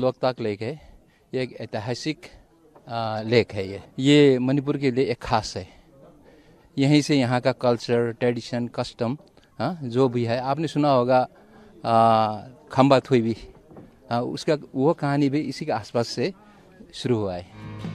Loktak lake है, ये एक ऐतिहासिक लेक है। ये मणिपुर के लिए एक खास है। यहीं से यहाँ का कल्चर, ट्रेडिशन, कस्टम जो भी है, आपने सुना होगा खम्बा थुई भी, उसका वो कहानी भी इसी के आसपास से शुरू हुआ है।